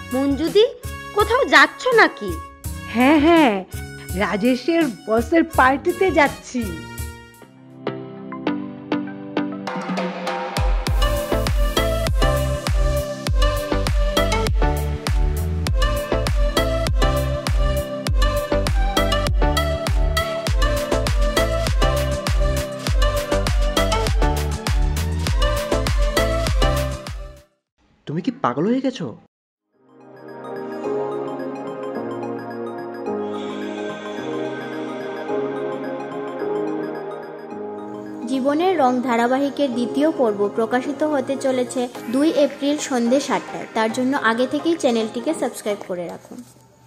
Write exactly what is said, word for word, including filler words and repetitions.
মঞ্জুদি, কোথাও যাচ্ছ নাকি? হ্যাঁ হ্যাঁ, রাজেশের বসের পার্টিতে যাচ্ছি। তুমি কি পাগল হয়ে গেছো? জীবনের রং ধারাবাহিকের দ্বিতীয় পর্ব প্রকাশিত হতে চলেছে দুই এপ্রিল সন্ধ্যে সাতটায়। তার জন্য আগে থেকেই চ্যানেলটিকে সাবস্ক্রাইব করে রাখুন।